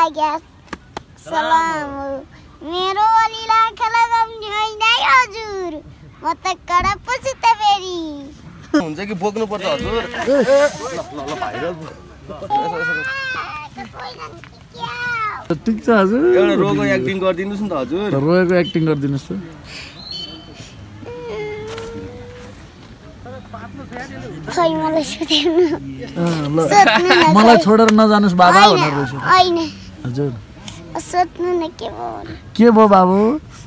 लाग्या सलाम मेरो अलिला खलगाउने होइन हजुर म त कडा पछि त फेरि हुन्छ कि बोक्नु पर्छ हजुर ल भाइ र ठीक छ हजुर एउटा रोगको एक्टिङ गरिदिनुस् नि त हजुर रोएको एक्टिङ गरिदिनुस् त खै मलाई सोध्नु मलाई छोडेर नजानुस् बाबा भनेर रहेछ हैन हजुर सोध्नु न के भयो के भयो बाबु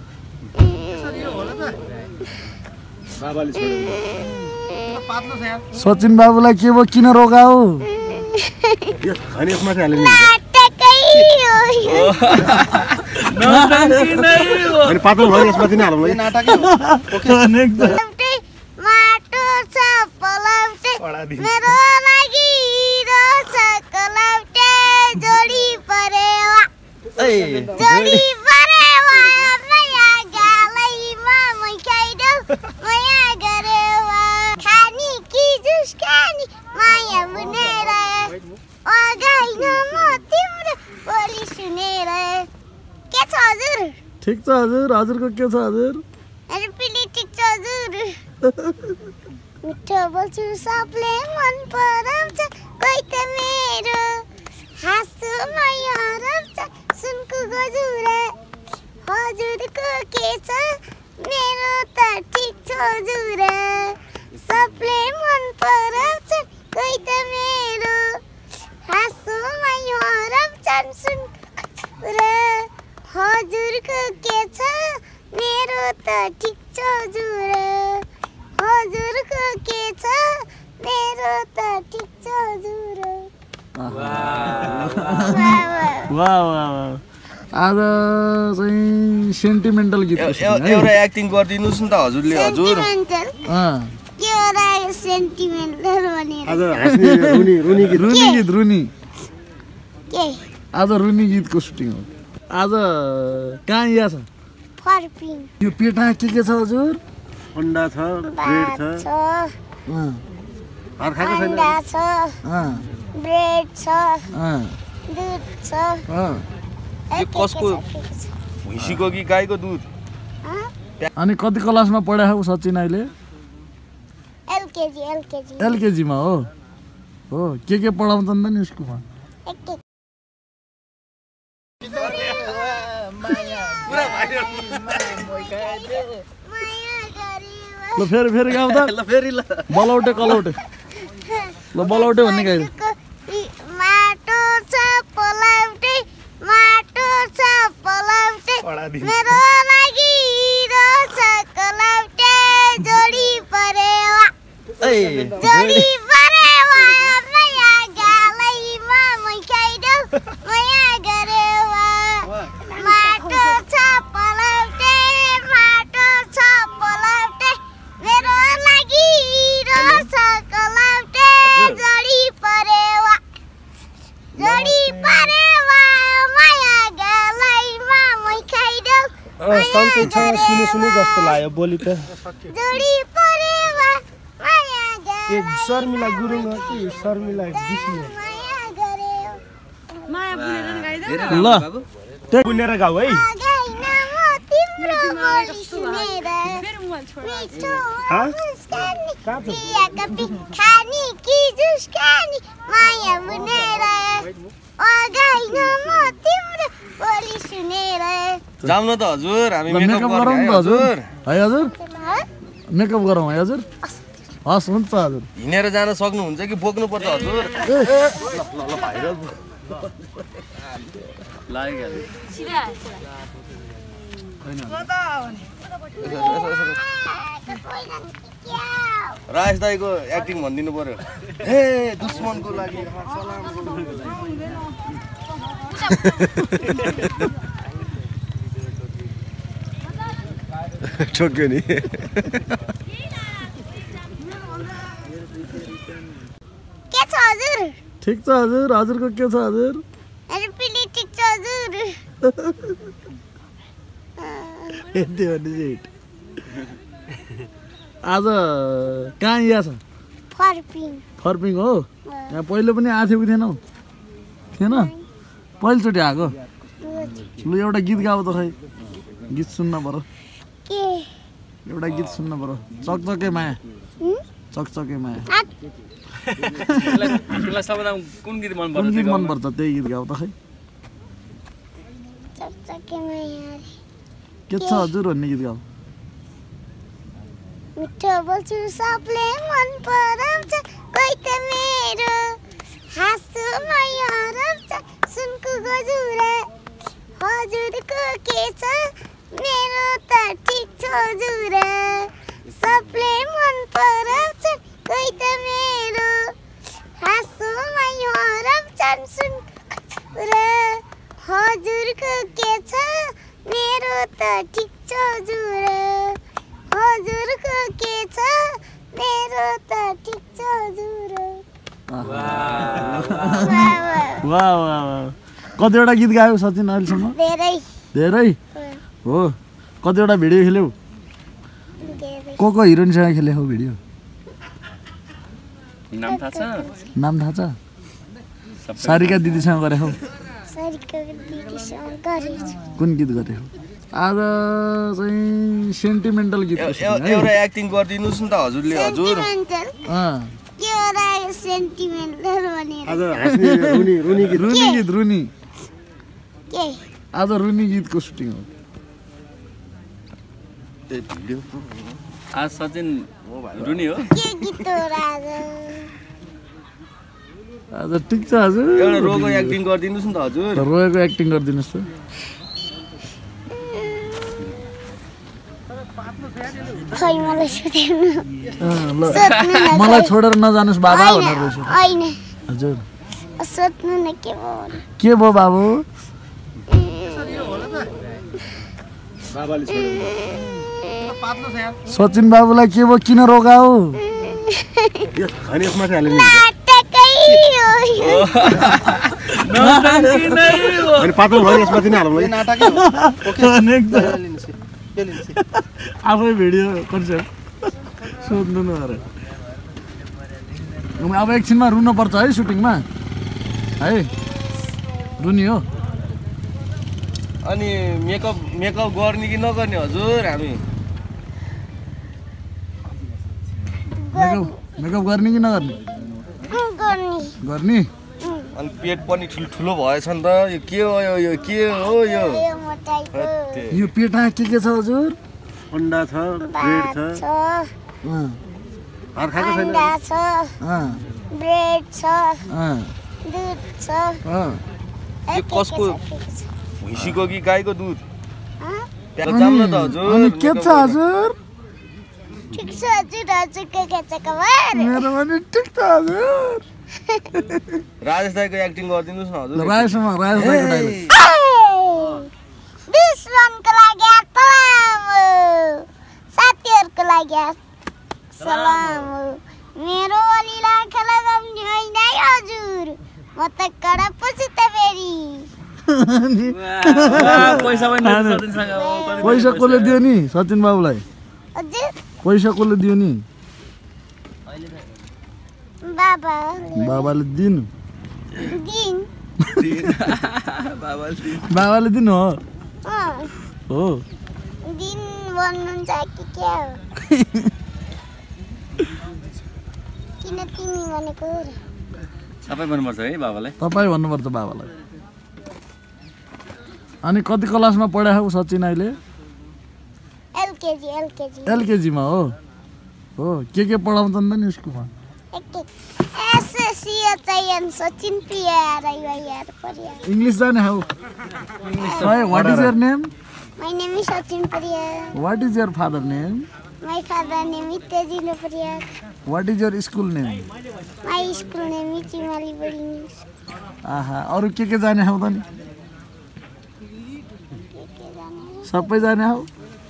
बाबाले सचिन बाबुलाई के भयो किन रोगाऊ अनि यसमा चाहिँ हाल्नु अनि पातलो भयो यसमा चाहिँ हालौँ ल नाटकै हो माटो छ पलाउटे मेरो लागि रोछ कलाउटे जोडी परेवा जोडी परेवा माया गालैमा मै खाइदेऊ माया गरेवा खानी कि जुस खानी माया बुनेर अगाइन म तिम्रो बोली सुनेर के छ हजुर ठीक छ हजुर हजुरको के छ हजुर अरे पिली ठिक छ हजुर मिठो बोल्छु सबले मन पराउँछ कोही त मेरो हाँसोमा हराउँछ सुनको गजुरा हजुरको के छ मेरो त ठिक छ हजुर सबले मन पराउँछ कोही त मेरो हाँसोमा हराउँछ सुनको गजुरा हजुरको के छ मेरो त ठिक छ हजुर हजुरको के छ मेरो त ठिक छ हजुर वाह वाह आज चाहिँ सेन्टिमेन्टल गीत एउटा एक्टिङ गरिदिनुस् नि त हजुरले हजुर के होला सेन्टिमेन्टल भनेर आज हाँस्ने रुनी गीत रुनी के आज रुनी गीतको सुटिङ हो आज कहाँ यहाँ छ फर्पिङ यो पेटमा के छ हजुर अन्डा छ ब्रेड छ भात खाएको छैन अन्डा छ ब्रेड छ दुध छ यो कसको भैँसीको कि गाईको दुध अनि कति क्लासमा पढाएको सचिन अहिले एलकेजीमा हो के पढाउँछन् त नि स्कुलमा ल फेरि गाउँ त ल फेरि ल बलौटे कलौटे ल बलौटे भन्ने गाई माटो छ पलाउटे मेरो लागि रोछ कलाउटे जोडी परेवा जोडी परेवा माया गालैमा मै खाइदेऊ माया गरेवा माटो छ पलाउटे मेरो लागि रोछ कलाउटे जोडी परेवा माया गालैमा मै खाइदेऊ सन्चै छ सुने जस्तो लाग्यो बोली त जोडी परेवा माया ए शर्मिला गुरुङ हो कि शर्मिला विष्णु माया गरेऊ माया बुनेर गाइदेऊ ल बुनेर गाऊ है अगाइन म तिम्रो बोली सुनेर फेरि मोबाइल छोड खानी कि जुस खानी माया बुनेर अगाइन म तिम्रो बोली सुनेर जाऊ न त हजुर हामी मेकअप गरौँ न हजुर है हजुर मेकअप गरौँ है हजुर हस् हुन्छ हजुर हिँडेर जान सक्नुहुन्छ कि बोक्नु पर्छ हजुर ल भाइ र लाग्यो राज दाईको एक्टिङ भनिदिनु पर्यो हे दुश्मनको लागि ठोक्यो नि के छ हजुर ठीक छ हजुर हजुरको के छ हजुर अरे पिली ठिक छ हजुर यति भने आज कहाँ यहाँ छ फर्पिङ फर्पिङ हो यहाँ पहिले पनि आएको थियो कि थिएनौ थिएन पहिलोचोटि आएको लु एउटा गीत गाऊ त खै गीत सुन्न पर्यो के एउटा गीत सुन्न पर्यो चकचके माया चकचके माया तिमीलाई सबैभन्दा कुन गीत मन कुन पर्छ गीत मनपर्छ त्यही गीत गाऊ त खै चकचके माया के छ हजुर भन्ने गीत गाऊ मिठो बोल्छु सबले मन पराउँछ कोही त मेरो हाँसोमा हराउँछ सुनको गजुरा हजुरको के छ मेरो त ठिक छ हजुर सबले मन पराउँछ कोही त मेरो हाँसोमा हराउँछन् सुनको गजुरा हजुरको के छ मेरो त ठिक छ हजुर हजुरको के छ मेरो त ठिक छ हजुर वाह वाह वाह कतिवटा गीत गायौ सचिन अहिलेसम्म धेरै धेरै हो कतिवटा भिडियो खेल्यौ धेरै को हिरोइनसँग खेले हौ भिडियो नाम थाहा छ नाम थाहा छ सारिका दिदीसँग गरे हौ सरीको दिदीसँग गरेछु कुन गीत गरे हौ आज चाहिँ सेन्टिमेन्टल गीत एउटा एक्टिङ गरिदिनुस् न त हजुरले हजुर सेन्टिमेन्टल अँ के हो र सेन्टिमेन्टल भनेर आज हाँस्ने रुनी रुनी गीत रुनी गीत रुनी के आज रुनी गीतको सुटिङ हो ए भिडियो आज सचिन रुनी हो के गीत हो र आज ठिक छ हजुर एउटा रोगको एक्टिङ गरिदिनुस् न त हजुर रोएको एक्टिङ गरिदिनुहोस् त खै मलाई सोध्नु ल मलाई छोडेर नजानुस् बाबा भनेर रहेछ होइन हजुर सोध्नु न के भयो के भयो बाबु सचिन बाबुलाई के भयो किन रोगाऊ अनि यसमा चाहिँ हाल्नु नाटकै हो यो। अनि पातलो भयो यसमा चाहिँ हाल्नु यो नाटकै आफै भिडियो कन्सेप्ट सोध्नु न अरे अब एकछिनमा रुनु पर्छ है सुटिङमा है रुनी हो अनि मेकअप गर्ने कि नगर्ने हजुर हामी मेकअप गर्ने कि नगर्ने गर्ने गर्ने अनि पेट पनि ठुलो भएछ नि त यो के हो यो के हो यो यो मोटाइको यो पेटमा के छ हजुर अन्डा छ ब्रेड छ छ अँ, भात खाएको छैन अन्डा छ अँ, ब्रेड छ अँ, दुध छ अँ। यो कसको भैँसीको कि गाईको दुध अनि जाम्न त हजुर अनि के छ हजुर ठिक छ हजुर हजुरको के छ खबर मेरो पनि ठिक छ हजुर राजेश दाईको एक्टिङ गरिदिनुहोस् न हजुर राजेशमा राजेश दाइको डाइलग दुश्मनको लागि सलाम हो साथीहरूको लागि सलाम हो मेरो अलिला खेला गम्ने होइन है हजुर म त कडा पछि त फेरि पैसा पनि सचिनसँग हो। पैसा कसले दियो नि सचिन बाबुलाई हजुर पैसा कसले दियो नि बाबा बाबाले दिनु दिन बाबाले दिनु हो अँ, हो दिन भन्नुहुन्छ कि क्या हो किन तिमी भनेको हो र? सबै भन्नुपर्छ है बाबालाई तपाईँ भन्नुपर्छ बाबालाई अनि कति क्लासमा पढाएको सचिन अहिले एलकेजी एलकेजीमा हो हो के पढाउँछन् त नि स्कुलमा एसएससी चाहिए सचिन पियार यार परिया इङ्ग्लिस जाने हौ what is your name My name is Sachin Pariyar. What is your father name My father name is Tejindra Pariyar. What is your school name My school name is Chimali Boarding. आहा अरू के जाने हौ त नि सबै जाने हौ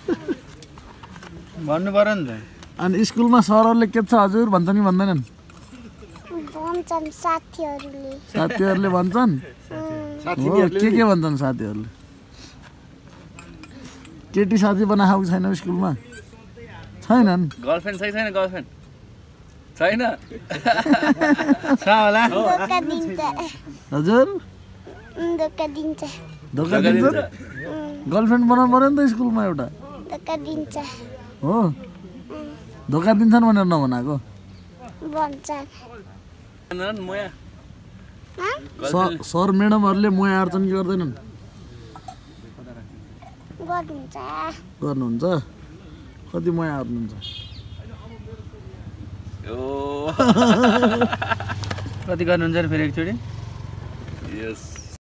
भन्नु पर्यो नि त अनि स्कुलमा सरहरूले के छ हजुर भन्छ नि भन्दैनन् भन्छन् साथीहरूले साथीहरूले भन्छन् हो के भन्छन् साथीहरूले केटी साथी बनाएको छैन स्कुलमा छैनन् गर्लफ्रेन्ड छैन गर्लफ्रेन्ड छैन धोका दिन्छ हजुर धोका दिन्छ धोका दिन्छ गर्लफ्रेन्ड बनाउनु पर्यो नि त स्कुलमा एउटा धोका दिन्छ हो धोका दिन्छन् भनेर नभनाएको भन्छ मोया सर म्याडमहरूले मोया आर्छन् कि गर्दैनन् गर्नुहुन्छ कति मोया आर्नुहुन्छ कति गर्नुहुन्छ फेरि एकचोटि